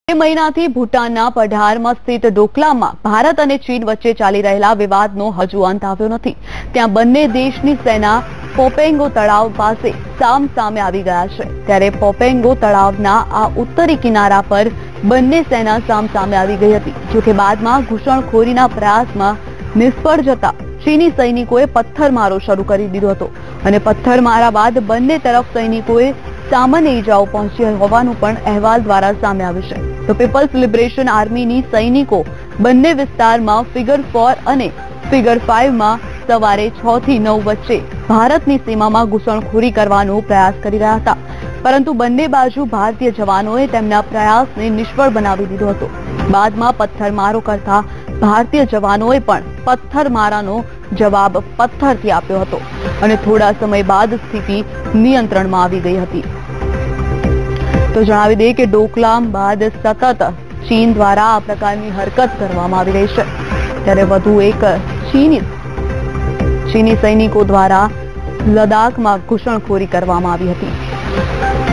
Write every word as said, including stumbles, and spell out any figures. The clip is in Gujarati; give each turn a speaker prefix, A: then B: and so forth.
A: મહિનાથી ભૂટાનના પઢારમાં સ્થિત ડોકલામમાં ભારત અને ચીન વચ્ચે ચાલી રહેલા વિવાદનો હજુ અંત આવ્યો નથી। ત્યાં બંને દેશની સેના પોપેંગો તળાવ પાસે સામ સામે આવી ગયા છે। ત્યારે પોપેંગો તળાવના આ ઉત્તરી કિનારા પર બંને સેના સામ સામે આવી ગઈ હતી। જોકે બાદમાં ઘૂસણખોરીના પ્રયાસમાં નિષ્ફળ જતા ચીની સૈનિકોએ પથ્થરમારો શરૂ કરી દીધો હતો અને પથ્થરમારા બાદ બંને તરફ સૈનિકોએ સામાન્ય ઈજાઓ પહોંચી હોવાનું પણ અહેવાલ દ્વારા સામે આવ્યું છે। તો પીપલ્સ લિબરેશન આર્મીની સૈનિકો બંને વિસ્તારમાં ફિગર ફોર અને ફિગર ફાઈવ માં સવારે છ થી નવ વચ્ચે ભારતની સીમામાં ઘૂસણખોરી કરવાનો પ્રયાસ કરી રહ્યા હતા, પરંતુ બંને બાજુ ભારતીય જવાનોએ તેમના પ્રયાસને નિષ્ફળ બનાવી દીધો હતો। બાદમાં પથ્થરમારો કરતા ભારતીય જવાનોએ પણ પથ્થરમારાનો જવાબ પથ્થરથી આપ્યો હતો અને થોડા સમય બાદ સ્થિતિ નિયંત્રણમાં આવી ગઈ હતી। તો જણાવી દઈએ કે ડોકલામ બાદ સતત ચીન દ્વારા આ પ્રકારની હરકત કરવામાં આવી રહી છે। ત્યારે વધુ એક ચીની ચીની સૈનિકો દ્વારા લદ્દાખમાં ઘૂસણખોરી કરવામાં આવી હતી।